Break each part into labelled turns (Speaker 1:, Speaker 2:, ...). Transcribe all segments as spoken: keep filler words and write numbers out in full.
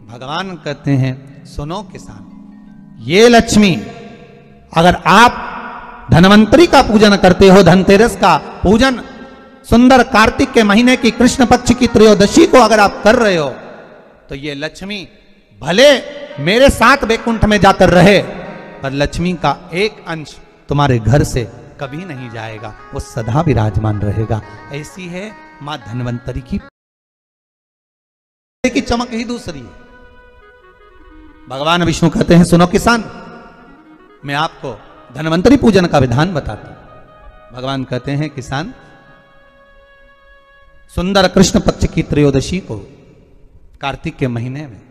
Speaker 1: भगवान कहते हैं सुनो किसान, ये लक्ष्मी अगर आप धनवंतरी का पूजन करते हो, धनतेरस का पूजन सुंदर कार्तिक के महीने की कृष्ण पक्ष की त्रयोदशी को अगर आप कर रहे हो, तो ये लक्ष्मी भले मेरे साथ वैकुंठ में जाकर रहे, पर लक्ष्मी का एक अंश तुम्हारे घर से कभी नहीं जाएगा, वो सदा विराजमान रहेगा। ऐसी है मां धनवंतरी की की चमक ही दूसरी है। भगवान विष्णु कहते हैं सुनो किसान, मैं आपको धनवंतरी पूजन का विधान बताता हूं। भगवान कहते हैं किसान, सुंदर कृष्ण पक्ष की त्रयोदशी को कार्तिक के महीने में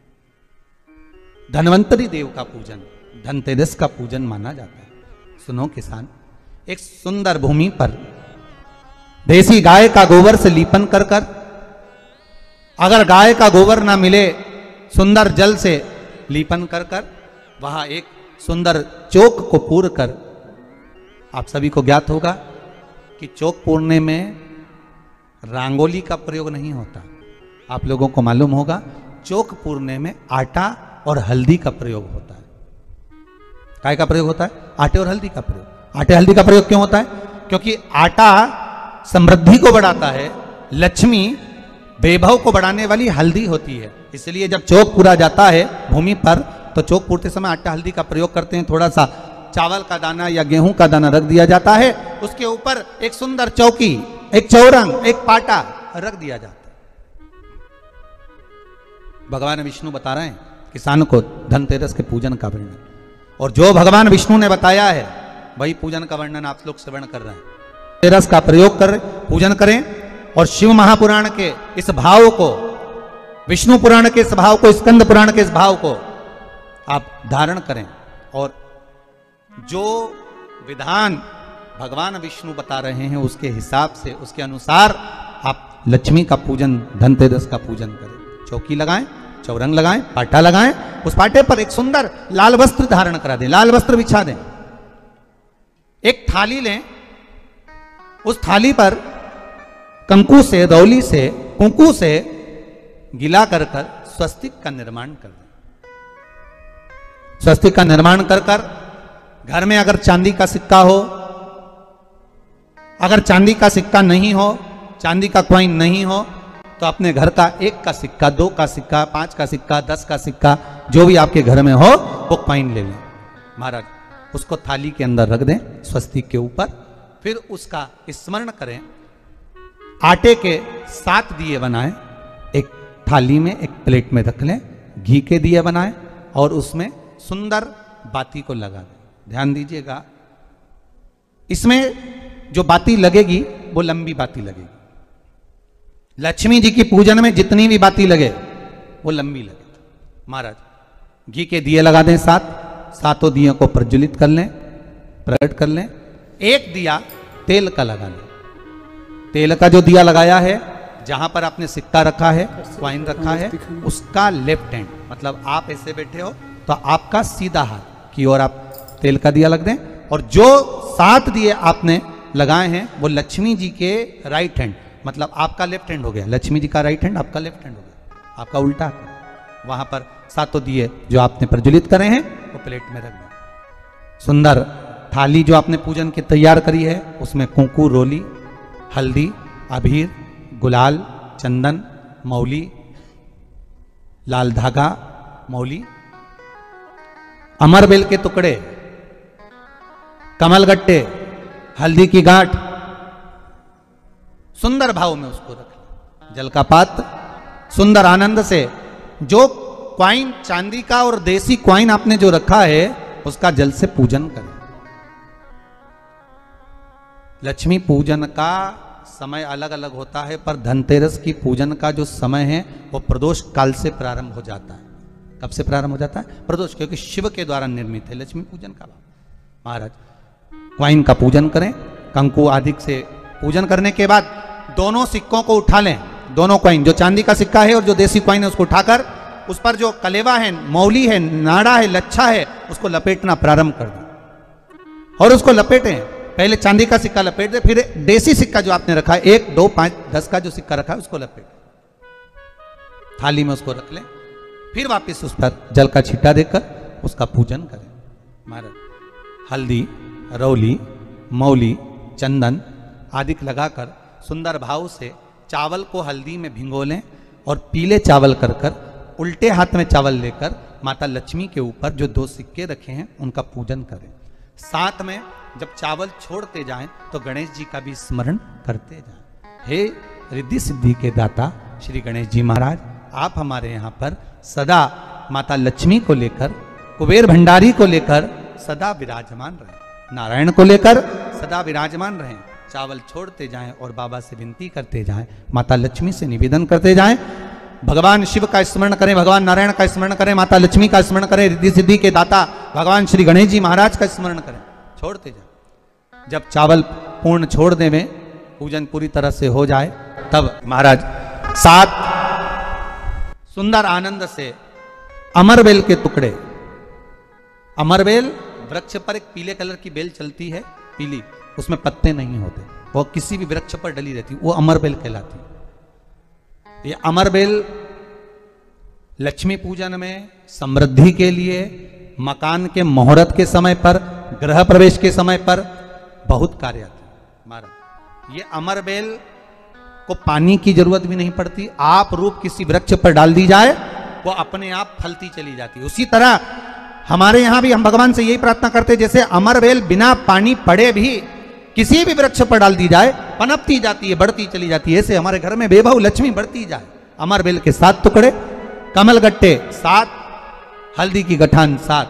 Speaker 1: धनवंतरी देव का पूजन, धनतेरस का पूजन माना जाता है। सुनो किसान, एक सुंदर भूमि पर देसी गाय का गोबर से लीपन कर कर, अगर गाय का गोबर ना मिले सुंदर जल से लीपन कर कर, वहां एक सुंदर चौक को पूर कर, आप सभी को ज्ञात होगा कि चौक पूरने में रंगोली का प्रयोग नहीं होता। आप लोगों को मालूम होगा चौक पूरने में आटा और हल्दी का प्रयोग होता है। काय का प्रयोग होता है? आटे और हल्दी का प्रयोग। आटे हल्दी का प्रयोग क्यों होता है? क्योंकि आटा समृद्धि को बढ़ाता है, लक्ष्मी वैभव को बढ़ाने वाली हल्दी होती है। इसलिए जब चौक पूरा जाता है भूमि पर, तो चौक पूरते समय आटा हल्दी का प्रयोग करते हैं। थोड़ा सा चावल का दाना या गेहूं का दाना रख दिया जाता है, उसके ऊपर एक सुंदर चौकी, एक चौरंग, एक पाटा रख दिया जाता है। भगवान विष्णु बता रहे हैं किसान को धनतेरस के पूजन का वर्णन, और जो भगवान विष्णु ने बताया है वही पूजन का वर्णन आप लोग श्रवण कर रहे हैं। धनतेरस का प्रयोग कर पूजन करें, और शिव महापुराण के इस भाव को, विष्णु पुराण के इस भाव को, स्कंद पुराण के इस भाव को आप धारण करें, और जो विधान भगवान विष्णु बता रहे हैं उसके हिसाब से, उसके अनुसार आप लक्ष्मी का पूजन, धनतेरस का पूजन करें। चौकी लगाएं, चौरंग लगाएं, पाटा लगाएं, उस पाटे पर एक सुंदर लाल वस्त्र धारण करा दें, लाल वस्त्र बिछा दें। एक थाली लें, उस थाली पर कंकु से, रौली से, कुंकू से गिला कर कर स्वस्तिक का निर्माण कर दें। स्वस्तिक का निर्माण कर कर घर में अगर चांदी का सिक्का हो, अगर चांदी का सिक्का नहीं हो, चांदी का कॉइन नहीं हो, तो अपने घर का एक का सिक्का, दो का सिक्का, पांच का सिक्का, दस का सिक्का, जो भी आपके घर में हो वो कॉइन ले लें महाराज, उसको थाली के अंदर रख दें स्वस्तिक के ऊपर। फिर उसका स्मरण करें, आटे के सात दिए बनाएं, एक थाली में, एक प्लेट में रख लें, घी के दिए बनाएं और उसमें सुंदर बाती को लगा दें। ध्यान दीजिएगा, इसमें जो बाती लगेगी वो लंबी बाती लगेगी। लक्ष्मी जी की पूजन में जितनी भी बाती लगे वो लंबी लगे। महाराज घी के दिए लगा दें सात, सातों दियों को प्रज्वलित कर लें, प्रकट कर लें। एक दिया तेल का लगा लें। तेल का जो दिया लगाया है, जहां पर आपने सिक्का रखा है, कॉइन रखा है, उसका लेफ्ट हैंड, मतलब आप ऐसे बैठे हो तो आपका सीधा हाथ की ओर आप तेल का दिया लग दें। और जो सात दिए आपने लगाए हैं वो लक्ष्मी जी के राइट हैंड, मतलब आपका लेफ्ट हैंड हो गया, लक्ष्मी जी का राइट हैंड, आपका लेफ्ट हैंड हो गया, आपका उल्टा हाथ। वहां पर सातों दिए जो आपने प्रज्वलित करे हैं वो प्लेट में रख दें। सुंदर थाली जो आपने पूजन की तैयार करी है, उसमें कुंकू, रोली, हल्दी, अबीर, गुलाल, चंदन, मौली, लाल धागा, मौली, अमरबेल के टुकड़े, कमलगट्टे, हल्दी की गांठ, सुंदर भाव में उसको रखें। जल का पात्र, सुंदर आनंद से जो क्वाइन चांदी का और देसी क्वाइन आपने जो रखा है उसका जल से पूजन करें। लक्ष्मी पूजन का समय अलग अलग होता है, पर धनतेरस की पूजन का जो समय है वो प्रदोष काल से प्रारंभ हो जाता है। कब से प्रारंभ हो जाता है? प्रदोष, क्योंकि शिव के द्वारा निर्मित है लक्ष्मी पूजन का। महाराज क्वाइन का पूजन करें, कंकु आदि से पूजन करने के बाद दोनों सिक्कों को उठा लें। दोनों कॉइन, जो चांदी का सिक्का है और जो देसी कॉइन है, उसको उठाकर उस पर जो कलेवा है, मौली है, नाड़ा है, लच्छा है, उसको लपेटना प्रारंभ कर दें और उसको लपेटें। पहले चांदी का सिक्का लपेट दे, फिर देसी सिक्का जो आपने रखा है, एक, दो, पांच, दस का जो सिक्का रखा है उसको लपेट, थाली में उसको रख लें। फिर वापस उस पर जल का छींटा देकर उसका पूजन करें। महाराज हल्दी, रौली, मौली, चंदन आदि लगाकर सुंदर भाव से चावल को हल्दी में भिगो लें और पीले चावल कर कर उल्टे हाथ में चावल लेकर माता लक्ष्मी के ऊपर जो दो सिक्के रखे हैं उनका पूजन करें। साथ में जब चावल छोड़ते जाएं तो गणेश जी का भी स्मरण करते जाएं। हे रिद्धि सिद्धि के दाता श्री गणेश जी महाराज, आप हमारे यहाँ पर सदा माता लक्ष्मी को लेकर, कुबेर भंडारी को लेकर सदा विराजमान रहें, नारायण को लेकर सदा विराजमान रहें। चावल छोड़ते जाएं और बाबा से विनती करते जाएं, माता लक्ष्मी से निवेदन करते जाएं, भगवान शिव का स्मरण करें, भगवान नारायण का स्मरण करें, माता लक्ष्मी का स्मरण करें, रिद्धि सिद्धि के दाता भगवान श्री गणेश जी महाराज का स्मरण करें, छोड़ते जाएं। जब चावल पूर्ण छोड़ देवें, पूजन पूरी तरह से हो जाए, तब महाराज सात सुंदर आनंद से अमरबेल के टुकड़े, अमरबेल वृक्ष पर एक पीले कलर की बेल चलती है, पीली, उसमें पत्ते नहीं होते, वो किसी भी वृक्ष पर डली रहती, वो अमरबेल कहलाती। ये अमरबेल लक्ष्मी पूजन में, समृद्धि के लिए, मकान के मुहूर्त के समय पर, गृह प्रवेश के समय पर बहुत कार्य आती है। महाराज ये अमरबेल को पानी की जरूरत भी नहीं पड़ती, आप रूप किसी वृक्ष पर डाल दी जाए वो अपने आप फलती चली जाती है। उसी तरह हमारे यहां भी हम भगवान से यही प्रार्थना करते हैं, जैसे अमरबेल बिना पानी पड़े भी किसी भी वृक्ष पर डाल दी जाए पनपती जाती है, बढ़ती चली जाती है। ऐसे हमारे घर में बेबहू लक्ष्मी बढ़ती जाए। अमरबेल के सात टुकड़े, कमल गट्टे सात, हल्दी की गठान सात,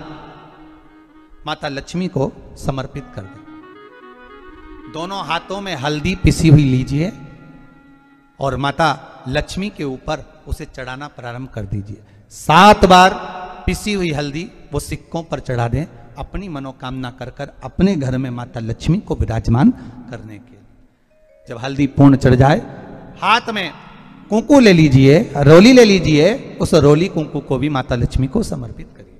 Speaker 1: माता लक्ष्मी को समर्पित कर दें। दोनों हाथों में हल्दी पिसी हुई लीजिए और माता लक्ष्मी के ऊपर उसे चढ़ाना प्रारंभ कर दीजिए। सात बार पिसी हुई हल्दी वो सिक्कों पर चढ़ा दें, अपनी मनोकामना कर कर अपने घर में माता लक्ष्मी को विराजमान करने के। जब हल्दी पूर्ण चढ़ जाए, हाथ में कुंकू ले लीजिए, रोली ले लीजिए, उस रोली कुंकू को भी माता लक्ष्मी को समर्पित करिए।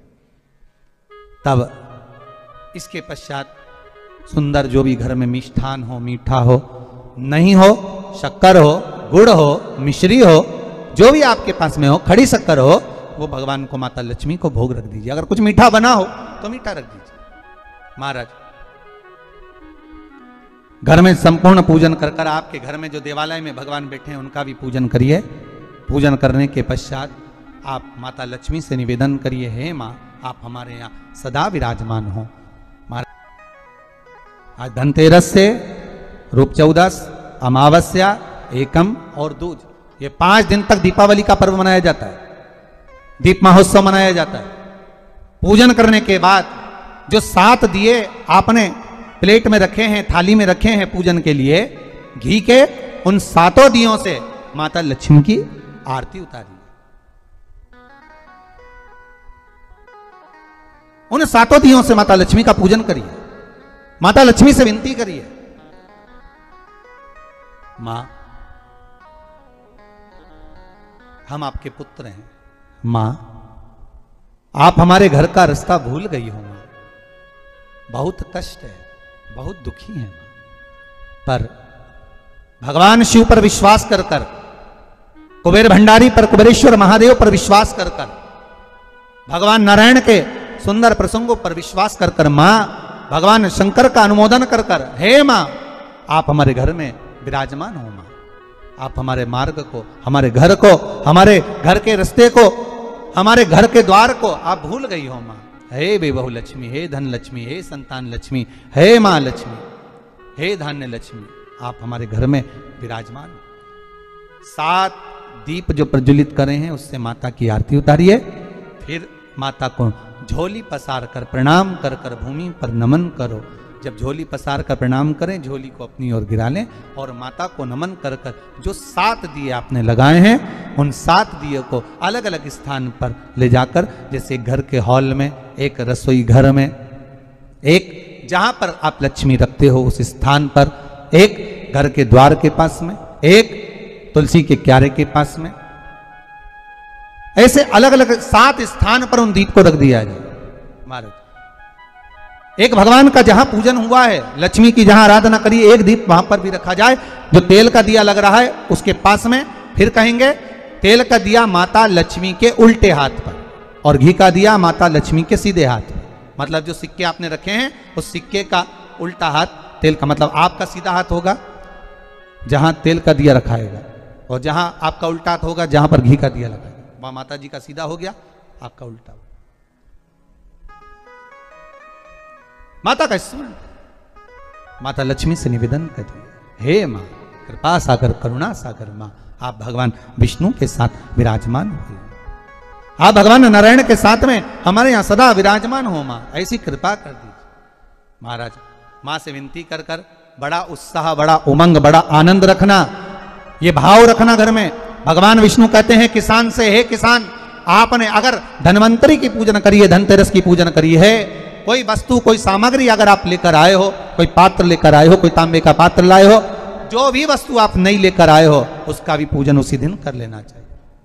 Speaker 1: तब इसके पश्चात सुंदर जो भी घर में मिष्ठान हो, मीठा हो, नहीं हो, शक्कर हो, गुड़ हो, मिश्री हो, जो भी आपके पास में हो, खड़ी शक्कर हो, वो भगवान को, माता लक्ष्मी को भोग रख दीजिए। अगर कुछ मीठा बना हो तो मीठा रख दीजिए। महाराज घर में संपूर्ण पूजन कर कर आपके घर में जो देवालय में भगवान बैठे हैं उनका भी पूजन करिए। पूजन करने के पश्चात आप माता लक्ष्मी से निवेदन करिए, हे माँ आप हमारे यहाँ सदा विराजमान हो। आज धनतेरस से रूप चौदस, अमावस्या, एकम और दूज, ये पांच दिन तक दीपावली का पर्व मनाया जाता है, दीप महोत्सव मनाया जाता है। पूजन करने के बाद जो सात दिए आपने प्लेट में रखे हैं, थाली में रखे हैं पूजन के लिए घी के, उन सातों दियों से माता लक्ष्मी की आरती उतारिए। उन सातों दियों से माता लक्ष्मी का पूजन करिए, माता लक्ष्मी से विनती करिए, मां हम आपके पुत्र हैं, मां आप हमारे घर का रास्ता भूल गई हो, मां बहुत कष्ट है, बहुत दुखी है, पर भगवान शिव पर विश्वास कर कर, कुबेर भंडारी पर, कुबेरेश्वर महादेव पर विश्वास कर कर, भगवान नारायण के सुंदर प्रसंगों पर विश्वास कर कर, मां भगवान शंकर का अनुमोदन कर कर, हे मां आप हमारे घर में विराजमान हो, मां आप हमारे मार्ग को, हमारे घर को, हमारे घर के रास्ते को, हमारे घर के द्वार को आप भूल गई हो, मां हे बेबहू लक्ष्मी, हे धन लक्ष्मी, हे संतान लक्ष्मी, हे मां लक्ष्मी, हे धान्य लक्ष्मी, आप हमारे घर में विराजमान हो। सात दीप जो प्रज्वलित करे हैं उससे माता की आरती उतारिए, फिर माता को झोली पसार कर प्रणाम कर कर भूमि पर नमन करो। जब झोली पसार कर प्रणाम करें, झोली को अपनी ओर गिरा लें और माता को नमन कर कर जो सात दिए आपने लगाए हैं उन सात दिए को अलग अलग स्थान पर ले जाकर, जैसे घर के हॉल में, एक रसोई घर में, एक जहां पर आप लक्ष्मी रखते हो उस स्थान पर, एक घर के द्वार के पास में, एक तुलसी के क्यारे के पास में, ऐसे अलग अलग सात स्थान पर उन दीप को रख दिया जाए। महाराज एक भगवान का जहां पूजन हुआ है, लक्ष्मी की जहां आराधना करी, एक दीप वहां पर भी रखा जाए। जो तेल का दिया लग रहा है उसके पास में, फिर कहेंगे तेल का दिया माता लक्ष्मी के उल्टे हाथ पर, और घी का दिया माता लक्ष्मी के सीधे हाथ में। मतलब जो सिक्के आपने रखे हैं उस सिक्के का उल्टा हाथ तेल का, मतलब आपका सीधा हाथ होगा जहां तेल का दिया रखाएगा, और जहां आपका उल्टा हाथ होगा जहां पर घी का दिया लगाएगा। वहां माता जी का सीधा हो गया, आपका उल्टा हो। माता का स्मरण, माता लक्ष्मी से निवेदन करिए, हे मां कृपा सागर करुणा सागर मां, आप भगवान विष्णु के साथ विराजमान हुए, आप भगवान नारायण के साथ में हमारे यहां सदा विराजमान हो मां, ऐसी कृपा कर दीजिए। महाराज मां से विनती कर कर बड़ा उत्साह, बड़ा उमंग, बड़ा आनंद रखना, ये भाव रखना घर में। भगवान विष्णु कहते हैं किसान से, हे किसान आपने अगर धन्वंतरी की पूजन करी है, धनतेरस की पूजन करी है, कोई वस्तु कोई सामग्री अगर आप लेकर आए हो, कोई पात्र लेकर आए हो, कोई तांबे का पात्र लाए हो, जो भी वस्तु आप नहीं लेकर आए हो उसका भी पूजन उसी दिन कर लेना चाहिए,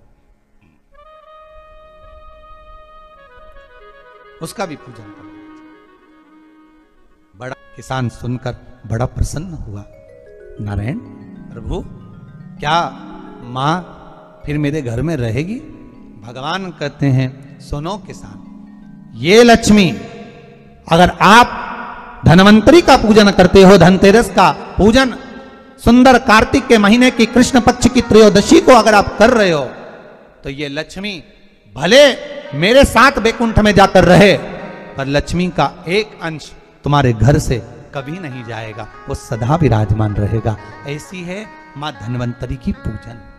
Speaker 1: उसका भी पूजन कर लेना चाहिए। बड़ा किसान सुनकर बड़ा प्रसन्न हुआ, नारायण प्रभु क्या मां फिर मेरे घर में रहेगी? भगवान कहते हैं सुनो किसान, ये लक्ष्मी अगर आप धनवंतरी का पूजन करते हो, धनतेरस का पूजन सुंदर कार्तिक के महीने की कृष्ण पक्ष की त्रयोदशी को अगर आप कर रहे हो, तो ये लक्ष्मी भले मेरे साथ बैकुंठ में जाकर रहे, पर लक्ष्मी का एक अंश तुम्हारे घर से कभी नहीं जाएगा, वो सदा विराजमान रहेगा। ऐसी है मां धन्वंतरी की पूजन।